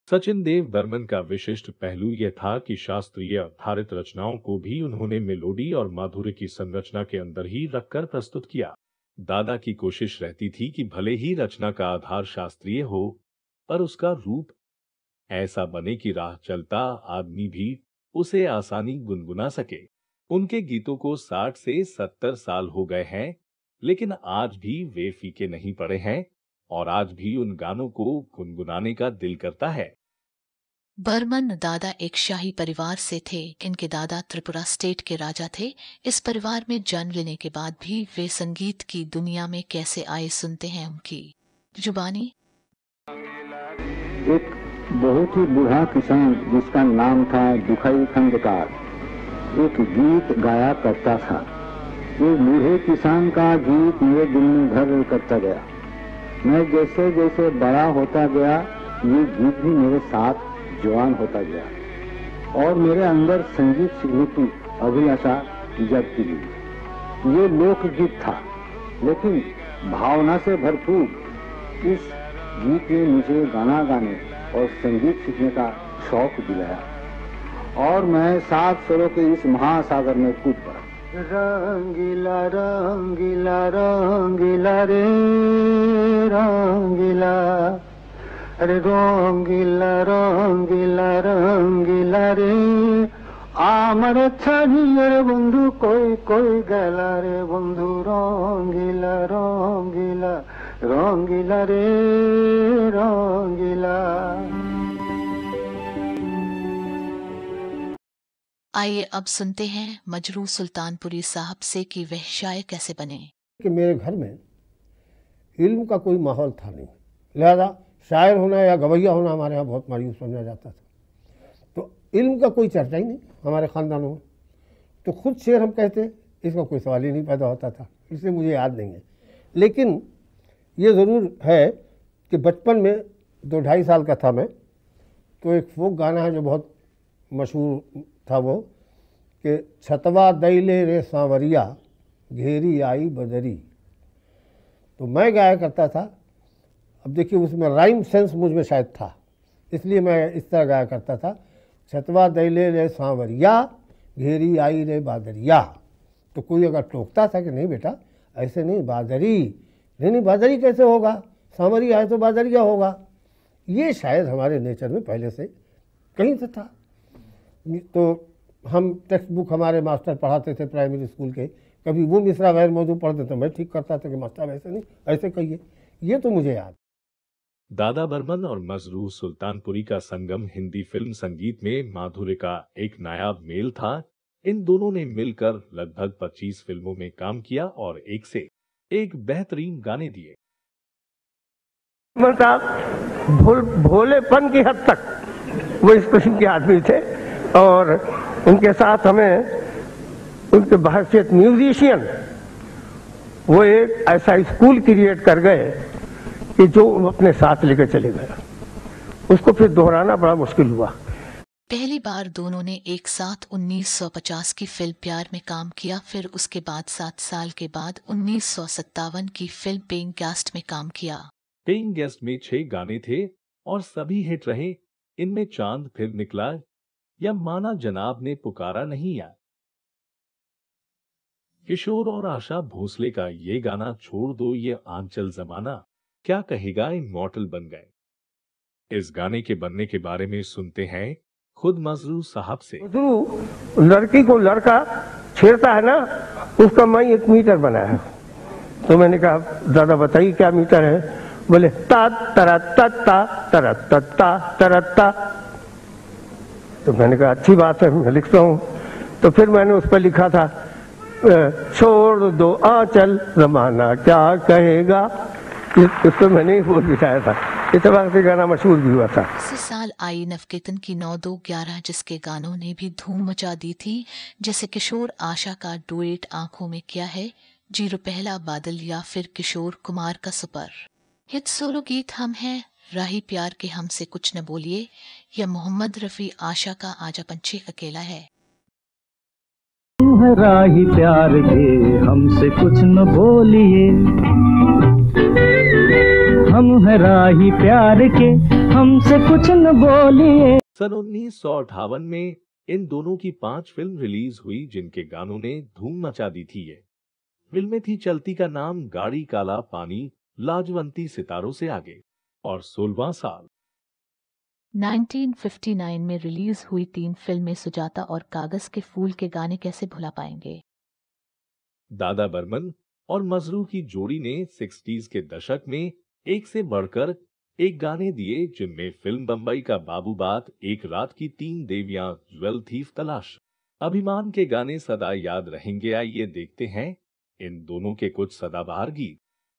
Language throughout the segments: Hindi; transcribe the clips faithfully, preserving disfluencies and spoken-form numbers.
सचिन देव बर्मन का विशिष्ट पहलू यह था कि शास्त्रीय आधारित रचनाओं को भी उन्होंने मेलोडी और माधुर्य की संरचना के अंदर ही रखकर प्रस्तुत किया। दादा की कोशिश रहती थी कि भले ही रचना का आधार शास्त्रीय हो, पर उसका रूप ऐसा बने कि राह चलता आदमी भी उसे आसानी गुनगुना सके। उनके गीतों को साठ से सत्तर साल हो गए हैं, लेकिन आज भी वे फीके नहीं पड़े हैं और आज भी उन गानों को गुनगुनाने का दिल करता है। बर्मन दादा एक शाही परिवार से थे। इनके दादा त्रिपुरा स्टेट के राजा थे। इस परिवार में जन्म लेने के बाद भी वे संगीत की दुनिया में कैसे आए, सुनते हैं उनकी जुबानी। एक बहुत ही बूढ़ा किसान जिसका नाम था दुखई खंडकार, एक गीत गाया करता था। वो बूढ़े किसान का गीत मेरे दिल में घर करता गया। मैं जैसे जैसे बड़ा होता गया, ये गीत भी मेरे साथ जवान होता गया और मेरे अंदर संगीत सीखने की अभिलाषा जगती गई। ये लोकगीत था, लेकिन भावना से भरपूर इस गीत ने मुझे गाना गाने और संगीत सीखने का शौक दिलाया और मैं सात स्वरों के इस महासागर में कूद पड़ा। रंगीला रंगीला रंगीला रे रंगीला, अरे रंगीला रंगीला रंगीला रे আমার ছাড়িয়ে বন্ধু কই কই গেলা রে বন্ধু, রঙ্গিলা রঙ্গিলা রঙ্গিলা রে রঙ্গিলা। आइए अब सुनते हैं मजरू सुल्तानपुरी साहब से कि वह शायर कैसे बने। कि मेरे घर में इल्म का कोई माहौल था नहीं, लिहाजा शायर होना या गवैया होना हमारे यहाँ बहुत मायूस समझा जाता था। तो इल्म का कोई चर्चा ही नहीं हमारे ख़ानदानों में, तो खुद शेर हम कहते इसका कोई सवाल ही नहीं पैदा होता था, इसलिए मुझे याद नहीं है। लेकिन ये ज़रूर है कि बचपन में दो ढाई साल का था मैं, तो एक फोक गाना है जो बहुत मशहूर था, वो कि छतवा दैले रे सांवरिया घेरी आई बदरी, तो मैं गाया करता था। अब देखिए उसमें राइम सेंस मुझ में शायद था, इसलिए मैं इस तरह गाया करता था, छतवा दैले रे सांवरिया घेरी आई रे बादरिया। तो कोई अगर टोकता था कि नहीं बेटा ऐसे नहीं, बादरी नहीं नहीं बादरी कैसे होगा, सांवरिया है तो बादरिया होगा। ये शायद हमारे नेचर में पहले से कहीं से था। तो हम टेक्स्ट बुक हमारे मास्टर पढ़ाते थे प्राइमरी स्कूल के, कभी वो मिसरा गैर मौजू पढ़ते थे, मैं ठीक करता था कि मास्टर ऐसे नहीं ऐसे कहिए, ये तो मुझे याद। दादा बर्मन और मजरू सुल्तानपुरी का संगम हिंदी फिल्म संगीत में माधुर्य का एक नायाब मेल था। इन दोनों ने मिलकर लगभग पच्चीस फिल्मों में काम किया और एक से एक बेहतरीन गाने दिए। भोल, भोलेपन की हद तक वो इस किस्म के आदमी थे और उनके साथ हमें उनके बहसियत म्यूजिशियन वो एक ऐसा स्कूल क्रिएट कर गए कि जो अपने साथ लेकर चले गए, उसको फिर दोहराना बड़ा मुश्किल हुआ। पहली बार दोनों ने एक साथ उन्नीस सौ पचास की फिल्म प्यार में काम किया, फिर उसके बाद सात साल के बाद उन्नीस सौ सत्तावन की फिल्म पेइंग गेस्ट में काम किया। पेइंग गेस्ट में छह गाने थे और सभी हिट रहे। इनमें चांद फिर निकला या माना जनाब ने पुकारा नहीं या किशोर और आशा भोसले का ये गाना छोड़ दो ये आंचल जमाना क्या कहेगा इमॉर्टल बन गए। इस गाने के बनने के बारे में सुनते हैं खुद मजरू साहब से। मजरू लड़की को लड़का छेड़ता है ना, उसका मैं एक मीटर बनाया। तो मैंने कहा दादा बताइए क्या मीटर है। बोले ता तरा ता ता तरा ता ता तरा ता। तो मैंने कहा अच्छी बात है, मैं लिखता हूँ। तो फिर मैंने उस पर लिखा था छोड़ दो आंचल जमाना क्या कहेगा, इसको मैंने ही बोल बिठाया था। इस तरह से गाना मशहूर भी हुआ था। इसी साल आई नवकेतन की नौ दो ग्यारह, जिसके गानों ने भी धूम मचा दी थी, जैसे किशोर आशा का डुएट आंखों में क्या है, जीरो पहला बादल या फिर किशोर कुमार का सुपर हिट सोलो गीत हम हैं, राही प्यार के हमसे कुछ न बोलिए, या मोहम्मद रफी आशा का आजा पंछी अकेला है। राही प्यार के हमसे कुछ न बोलिए, हम है राही प्यार के हमसे कुछ न बोलिए। सन उन्नीस सौ अट्ठावन में इन दोनों की पांच फिल्म रिलीज हुई जिनके गानों ने धूम मचा दी थी। ये फिल्में थी चलती का नाम, गाड़ी काला पानी, लाजवंती, सितारों से आगे और सोलहवां साल। उन्नीस सौ उनसठ में रिलीज हुई तीन फिल्में सुजाता और कागज के फूल के गाने कैसे भुला पाएंगे। दादा बर्मन और मजरू की जोड़ी ने सिक्सटीज के दशक में एक से बढ़कर एक गाने दिए, जिनमें फिल्म बम्बई का बाबू बात, एक रात की तीन देवियां, ज्वेल थीफ तलाश, अभिमान के गाने सदा याद रहेंगे। आइए देखते हैं इन दोनों के कुछ सदाबहार गीत।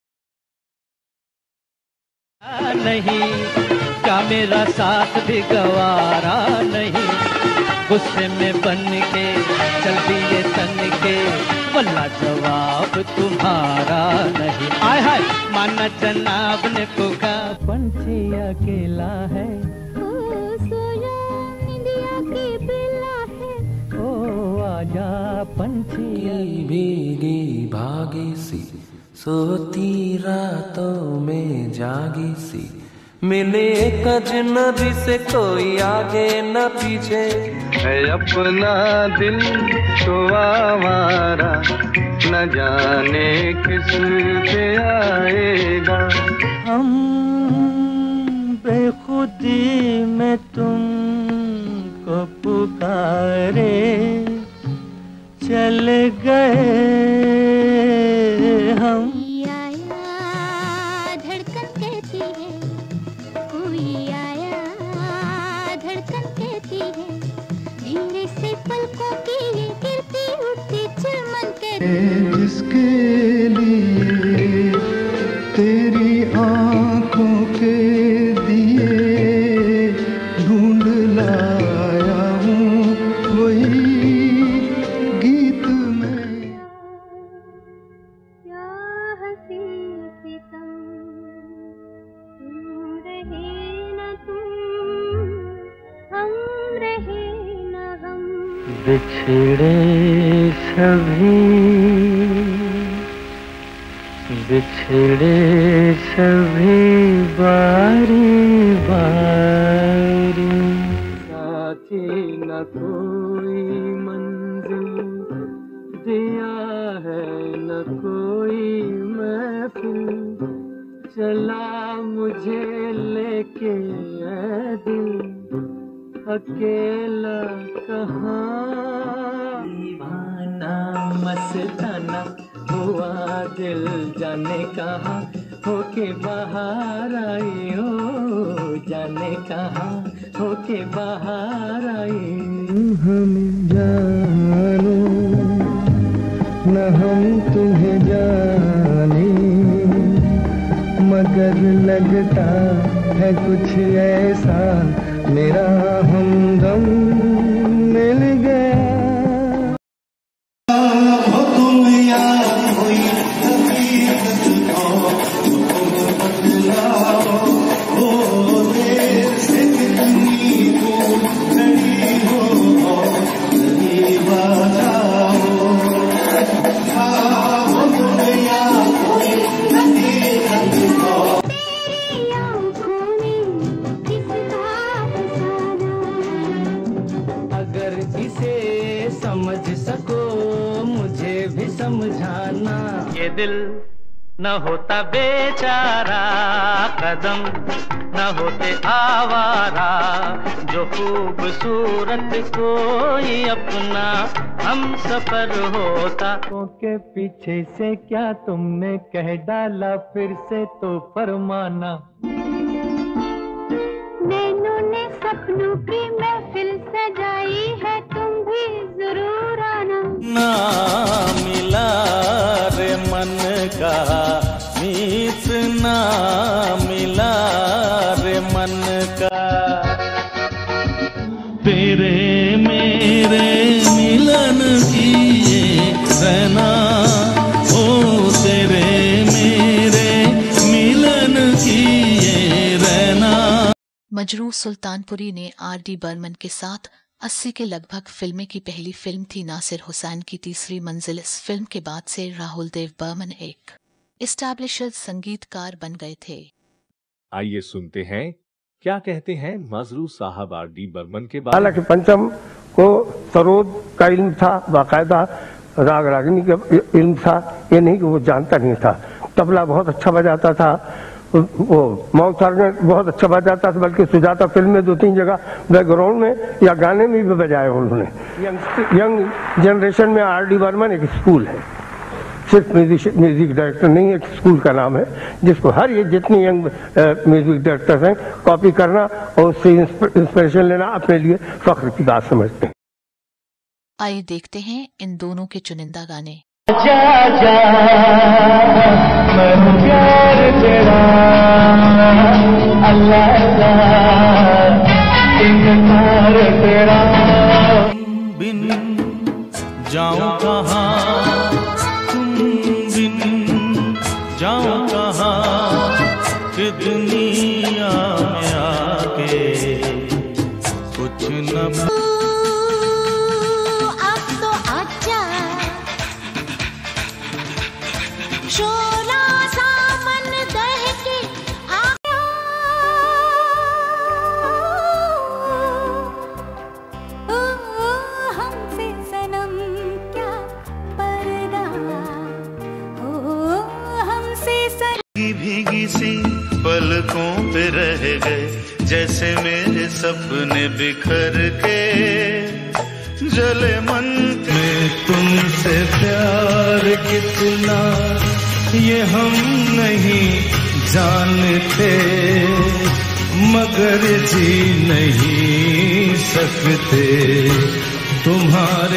नहीं क्या मेरा साथ भी गवारा नहीं, गुस्से में बन के चल दिए तन के, वल्ला जवाब तुम्हारा नहीं। आय हाय माना जनाब ने पुका, पंछी अकेला है, ओ सोया इंडिया की बिल्ला है, ओ आजा पंछी। भीगी भागी सी सोती रातों में जागी सी, मिले एक अजनबी से कोई आगे न पीछे, है अपना दिल तो आवारा, न जाने किस पे आएगा। हम बेखुदी में तुमको पुकारे चले गए हम। धड़कन कहती है, कोई आया धड़कन कहती है, धीरे से पलकों की ये गिरती उठती चमन कहती है, जिसके लिए तेरी आंखों के दिए ढूंढ लाया हूँ वही गीत में। क्या हंसी सितम तुम रहे न तुम, हम रहे न हम, बिछड़े सभी बिछड़े सभी बारी बारी, साथी न कोई मंजिल दिया है न कोई महफिल, चला मुझे लेके ऐ दिल अकेला कहाँ। दीवाना मस्ताना हुआ दिल जाने कहाँ, होके बाहर आई हो जाने कहाँ, होके बाहर आई। हम जानो न हम तुम्हें जाने, मगर लगता है कुछ ऐसा मेरा हमदम मिल गया। हो तुम या कोई हकीकत हो, तुम बदलाओ, हो देर से कितनी दूर खड़ी हो, नहीं बताओ। हो तुम या कोई हकीकत हो, तेरी आँखों में किसका फसाना, अगर इसे समझ सको मुझे भी समझाना। ये दिल न होता बेचारा, कदम न होते आवारा, जो खूबसूरत कोई अपना हम सफर होता। के पीछे से क्या तुमने कह डाला, फिर से तो फरमाना। नैनों ने सपनों की महफिल सजाई है, तुम भी जरूर आना। ना मिला रे मन का मीत, ना मिला रे मन का, तेरे मेरे मिलन की ये रहना, ओ तेरे मेरे मिलन की ये रहना। मजरू सुल्तानपुरी ने आर डी बर्मन के साथ अस्सी के लगभग फिल्में की पहली फिल्म थी नासिर हुसैन की तीसरी मंजिल। इस फिल्म के बाद से राहुल देव बर्मन एक एस्टैब्लिश्ड संगीतकार बन गए थे। आइए सुनते हैं क्या कहते हैं मजरू साहब आर डी बर्मन के बारे में? हालांकि पंचम को सरोद का इल्म था, बाकायदा राग रागिनी का इल्म था, ये नहीं कि वो जानता नहीं था। तबला बहुत अच्छा बजाता था, वो मौसार में बहुत अच्छा बजाता था, बल्कि सुजाता फिल्म में दो तीन जगह बैकग्राउंड में या गाने में भी बजाए उन्होंने। यंग यंग जनरेशन में आर डी बर्मन एक स्कूल है, सिर्फ म्यूजिक म्यूजिक डायरेक्टर नहीं, एक स्कूल का नाम है जिसको हर ये जितने यंग म्यूजिक डायरेक्टर्स हैं कॉपी करना और उससे इंस्पिरेशन लेना अपने लिए फख्र की बात समझते हैं। आइए देखते हैं इन दोनों के चुनिंदा गाने। जा जा मैं हूँ प्यार तेरा, अल्लाह अल्लाह इनकार तेरा। बिन जाऊं कहाँ तुम बिन जाऊं कहाँ कि दुनिया में आके कुछ न शोला सामन दह के आया, ओ, ओ, हमसे सनम क्या पर्दा, ओ, हमसे सनम। भीगी सी पलकों पे रह गए जैसे मेरे सपने बिखर के, जले मन में तुमसे प्यार कितना ये हम नहीं जानते, मगर जी नहीं सकते तुम्हारे।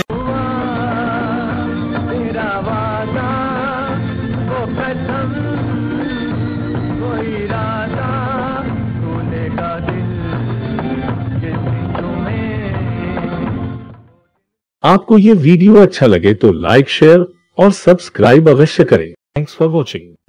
तेरा वादा वो कसम वो इरादा तूने का दिल किसी में। आपको ये वीडियो अच्छा लगे तो लाइक, शेयर और सब्सक्राइब अवश्य करें। Thanks for watching.